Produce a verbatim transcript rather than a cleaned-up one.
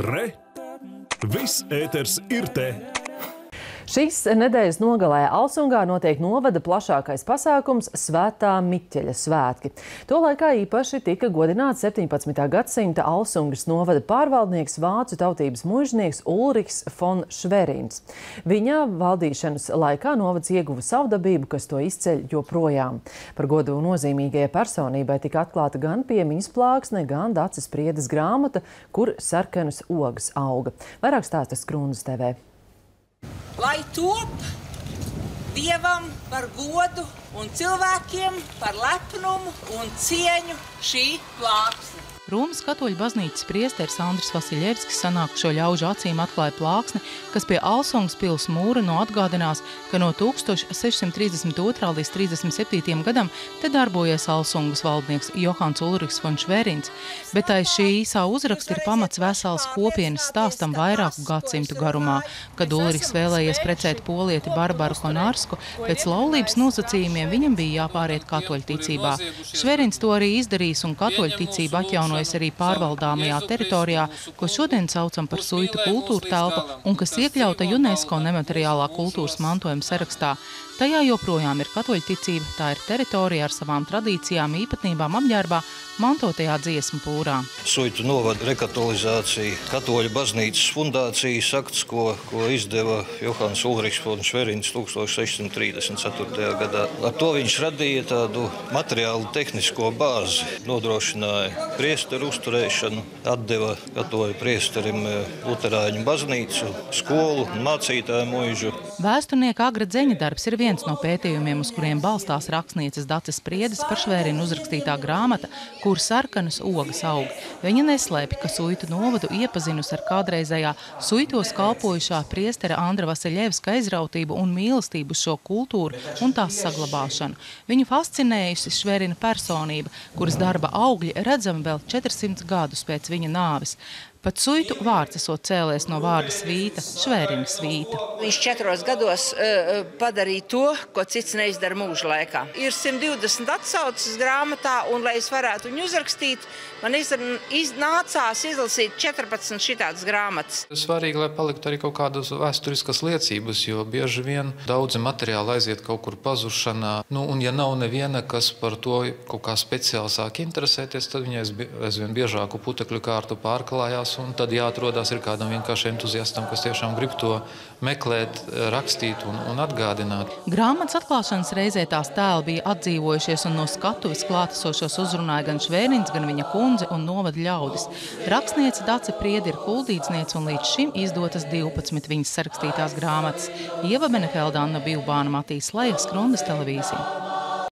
Re! Viss ēters ir te! Šīs nedēļas nogalē Alsungā notiek novada plašākais pasākums Svētā Miķeļa svētki. To laikā īpaši tika godināts septiņpadsmitā gadsimta Alsungas novada pārvaldnieks vācu tautības muižnieks Ulrichs fon Šverins. Viņa valdīšanas laikā novads ieguva savdabību, kas to izceļ joprojām. Par godu nozīmīgajai personībai tika atklāta gan piemiņas plāksne, gan Daces Priedes grāmata, kur sarkanas ogas auga. Vairāk stāsta Skrundas T V. Lai top Dievam par godu un cilvēkiem par lepnumu un cieņu šī plāksne. Rūmas katoļu baznīcas priesteris Andris Vasiļevskis sanākušo ļaužu acīm atklāja plāksni, kas pie Alsungas pils mūra no atgādinās, ka no tūkstoš sešsimt trīsdesmit otrā līdz trīsdesmit septītajam gadam te darbojies Alsungas valdnieks Johans Ulrichs fon Šverins, bet aiz šī īsā uzraksta ir pamats vesels kopienas stāstam vairāku gadsimtu garumā, kad Ulrichs vēlējies precēt polieti Barbaru Konārsku, pēc laulības nosacījumiem viņam bija jāpāriet katoļu ticībā. Šverins to arī izdarījis un katoļu ticību atjaunoja arī pārvaldāmajā teritorijā, ko šodien saucam par Suitu kultūra telpu un kas iekļauta UNESCO nemateriālā kultūras mantojuma sarakstā. Tajā joprojām ir katoļu ticība, tā ir teritorija ar savām tradīcijām, īpatnībām apģērbā, mantotajā dziesmu pūrā. Suitu novada rekatolizācija, katoļu baznīcas fundācijas akts, ko, ko izdeva Johans Ulrichs fon Šverins tūkstoš sešsimt trīsdesmit ceturtajā gadā. Ar to viņš radīja tādu materiālu tehnisko bāzi, nodrošināja priesteru uzturēšanu, atdeva katoļu priesterim luterāņu baznīcu, skolu un mācītāju muižu. Vēsturnieka Agra Dzeņa darbs ir viens no pētījumiem, uz kuriem balstās rakstnieces Daces Priedes par Šverinu uzrakstītā grāmata, kur sarkanas ogas aug. Viņa neslēpj, ka Suitu novadu iepazinus ar kādreizējā Suitos kalpojušā priestera Andra Vasiļevska aizrautību un mīlestību šo kultūru un tās saglabāšanu. Viņu fascinējusi Šverina personība, kuras darba augļi redzami vēl četrsimt gadus pēc viņa nāves. Pat Suitu vārds esot cēlies no vārda svīta, Šverina svīta. Viņš četros gados uh, padarīja to, ko cits neizdara mūža laikā. Ir simt divdesmit atsauces grāmatā, un, lai es varētu viņu uzrakstīt, man iznācās izlasīt četrpadsmit šitādas grāmatas. Svarīgi, lai paliktu arī kaut kādas vēsturiskas liecības, jo bieži vien daudzi materiāli aiziet kaut kur pazušanā. Nu, un ja nav neviena, kas par to kaut kā speciāli sāk interesēties, tad viņai aizvien biežāku putekļu kārtu pārklājās. Un tad jāatrodās ir kādam vienkārši entuziastam, kas tiešām grib to meklēt, rakstīt un, un atgādināt. Grāmatas atklāšanas reizē tās tēli bija atdzīvojušies un no skatuves klātesošos uzrunāja gan Šverins, gan viņa kundze un novada ļaudis. Rakstniece Dace Priede ir kuldīdzniece un līdz šim izdotas divpadsmit viņas sarakstītās grāmatas. Ieva Benefelda, Anna Bilbāna, Matīs Leja, Skrundas televīzija.